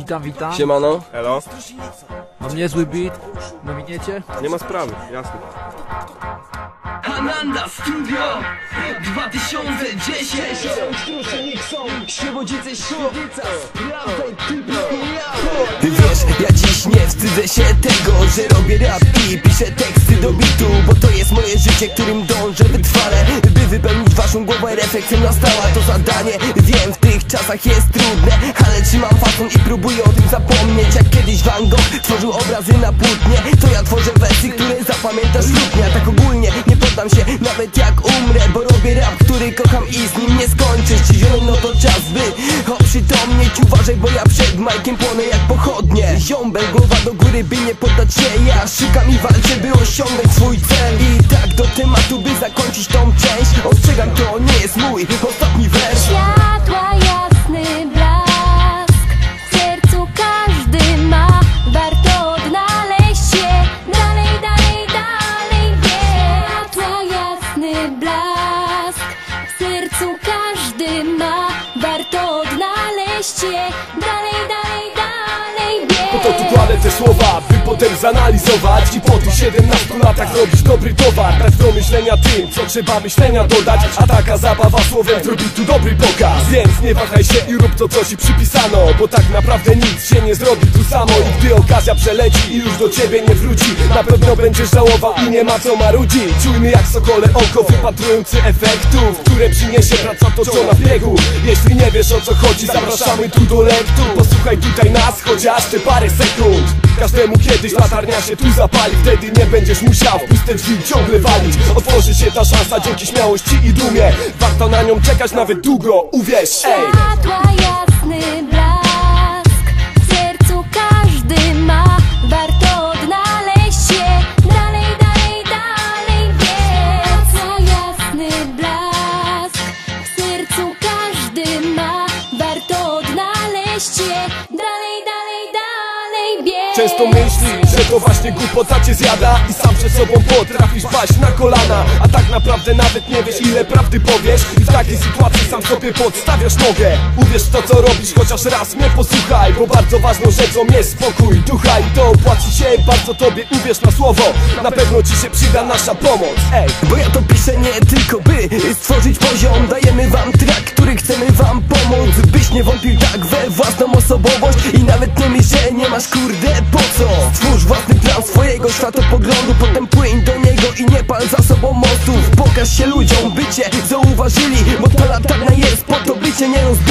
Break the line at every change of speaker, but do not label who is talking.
Witam, witam.
Siemano.
Elo?
Mam niezły beat. Nominiecie?
Nie ma sprawy, jasne.
Ananda Studio 2010. Świebodzice, Świebodzica.
Ty wiesz, ja dziś nie wstydzę się tego, że robię rap i piszę teksty do bitu, bo to jest moje życie, którym dążę wytrwale, by wypełnić waszą głowę refleksją nastała to zadanie. Wiem, w tych czasach jest trudne, ale trzymam fason i próbuję o tym zapomnieć. Jak kiedyś Van Gogh tworzył obrazy na płótnie, to ja tworzę wersy, które zapamiętasz lub nie. A tak ogólnie nie poddam się, nawet jak umrę, bo robię rap, który kocham i z nim nie skończę. Zdziwiony, no to czas, by oprzytomnieć. Uważaj, bo ja przed majkiem płonę jak pochodnie. Ziombel, głowa do góry, by nie poddać się. Ja szukam i walczę, by osiągnąć swój cel. I tak do tematu, by zakończyć tą część. Ostrzegam, to nie jest mój ostatni wers.
Światła jasny blask, w sercu każdy ma. Warto odnaleźć się, dalej, dalej, dalej bieg. Światła jasny blask, w sercu każdy ma. Warto odnaleźć się, dalej, dalej, dalej bieg.
Po to tu kładę te słowa, by potem zanalizować i po tych 17 latach robić dobry towar. Dać do myślenia tym, co trzeba myślenia dodać. A taka zabawa słowem zrobi tu dobry pokaz. Więc nie wahaj się i rób to, co ci przypisano, bo tak naprawdę nic się nie zrobi tu samo. I gdy okazja przeleci i już do ciebie nie wróci, na pewno będziesz żałował i nie ma co marudzić. Czujmy jak sokole oko, wypatrujący efektów, które przyniesie praca toczona w biegu. Jeśli nie wiesz, o co chodzi, zapraszamy tu do lektu. Posłuchaj tutaj nas, chociaż te parę sekund. Każdemu kiedyś latarnia się tu zapali, wtedy nie będziesz musiał w puste drzwi ciągle walić. Otworzy się ta szansa dzięki śmiałości i dumie. Warto na nią czekać nawet długo, uwierz, ej!
Światła jasny blask, w sercu każdy ma. Warto odnaleźć się, dalej, dalej, dalej bieg. Światła jasny blask, w sercu każdy ma. Warto odnaleźć się, dalej, dalej, dalej bieg.
Często myślisz, że to właśnie głupota cię zjada i sam przed sobą potrafisz paść na kolana, a tak naprawdę nawet nie wiesz, ile prawdy powiesz. I w takiej sytuacji sam sobie podstawiasz nogę. Uwierz w to, co robisz, chociaż raz mnie posłuchaj, bo bardzo ważną rzeczą jest spokój ducha i to opłaci się bardzo tobie, uwierz na słowo. Na pewno ci się przyda nasza pomoc, ej!
Bo ja to piszę nie tylko by stworzyć poziom. Dajemy wam track, który chcemy wam pomóc, byś nie wątpił tak we własną osobowość. I nawet nie myśl, że nie masz kurde po co. Stwórz własny plan swojego światopoglądu, potem płyń do niego i nie pal za sobą mostów. Pokaż się ludziom, by cię zauważyli, bo ta latarnia jest po to, by cię nie rozbili.